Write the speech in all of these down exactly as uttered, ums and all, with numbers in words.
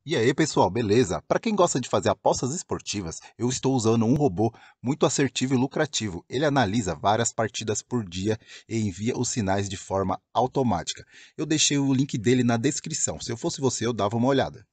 E aí, pessoal, beleza? Para quem gosta de fazer apostas esportivas, eu estou usando um robô muito assertivo e lucrativo. Ele analisa várias partidas por dia e envia os sinais de forma automática. Eu deixei o link dele na descrição. Se eu fosse você, eu dava uma olhada.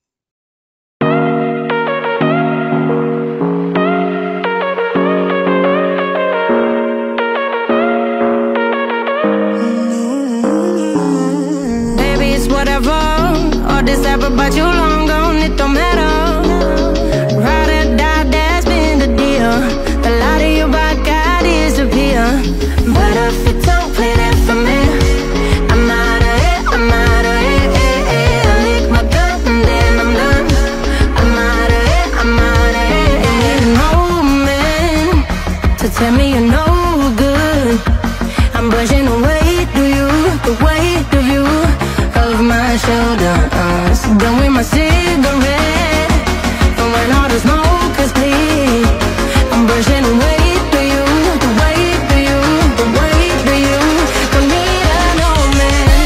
Baby, it's whatever. All this ever but you long gone, it don't matter. Ride or die, that's been the deal. The light of your back, I disappear. But if you don't play that for me, I'm out of it, I'm out of it, eh, eh. I lick my gun and then I'm done. I'm out of it, I'm out of it, eh. No man to tell me you're no good. I'm brushing the weight of you, the weight of you of my shoulder. Uh, so done with my cigarette, and when all the smoke is clear, I'm brushing the weight of you, the weight of you, the weight of you. Don't need a no man.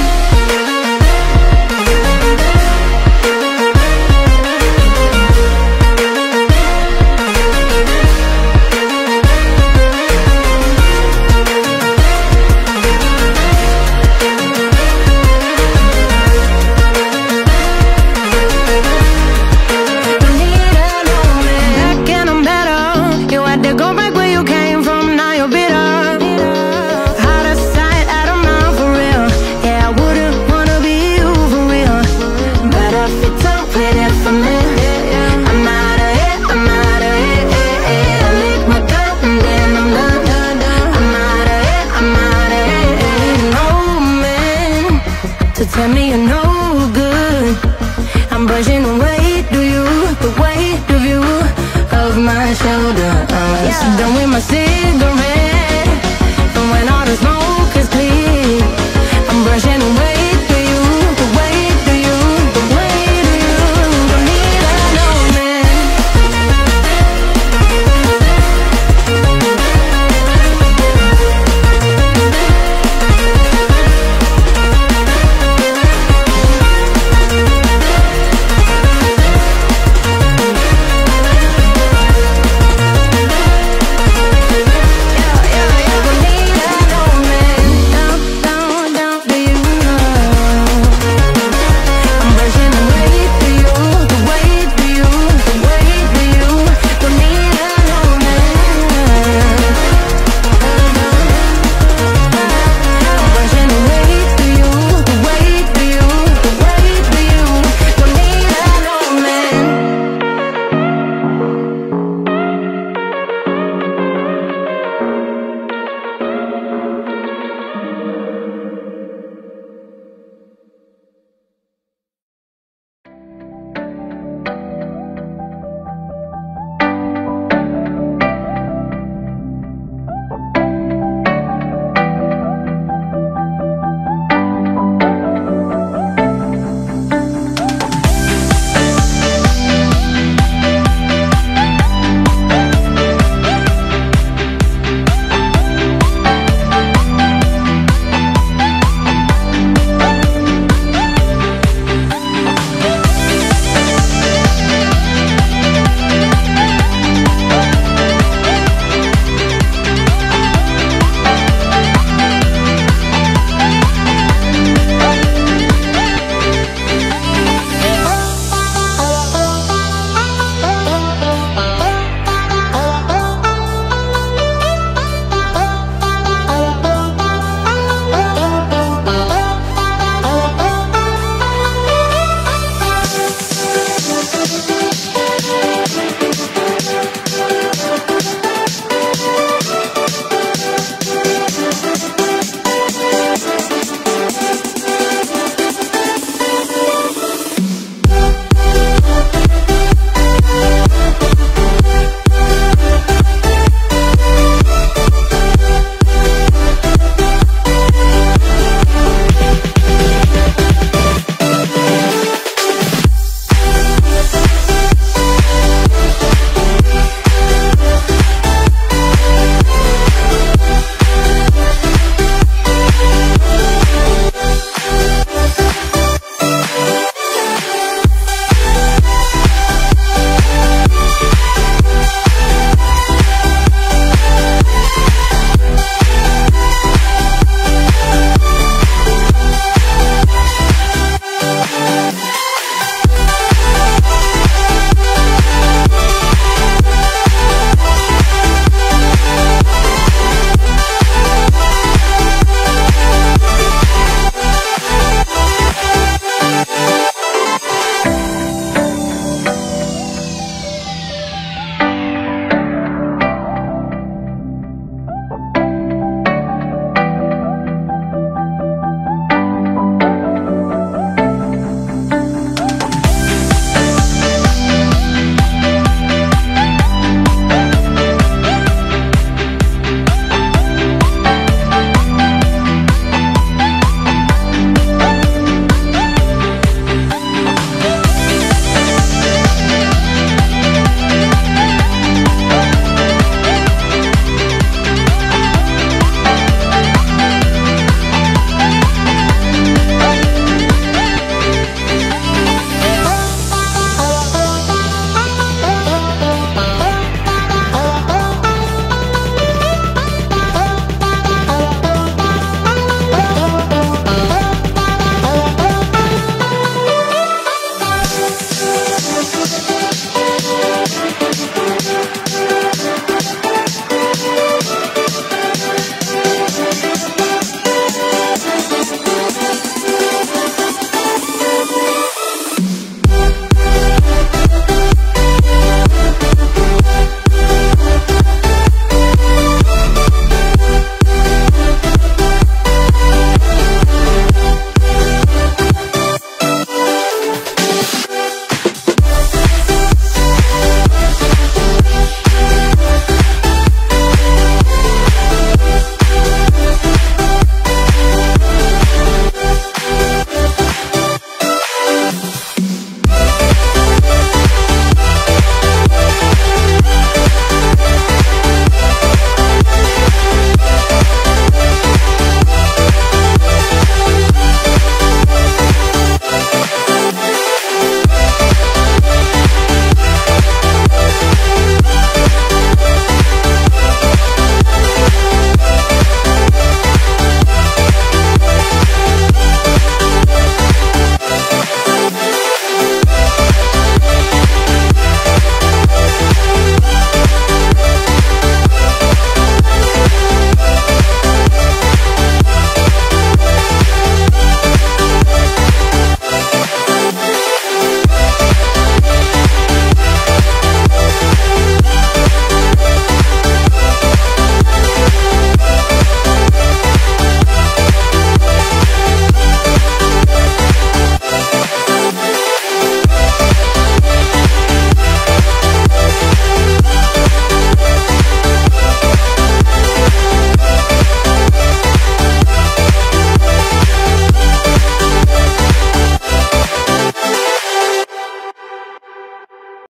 Don't need a no man. Back and I'm better. You had to go back where you came from, now you're bitter. Out of sight, out of mind for real. Yeah, I wouldn't wanna be you for real. But if you don't play that for me, I'm out of it, I'm out of it, eh, eh. I lick my gun and then I'm done. I'm out of it, I'm out of it, eh. No man to tell me you're no good. I'm brushing the weight of you, the weight of you of my shoulder. Uh, so done with my cigarette, and when all the smoke is clear, I'm brushing the weight of you, the weight of you, the weight of you. Don't need a no man.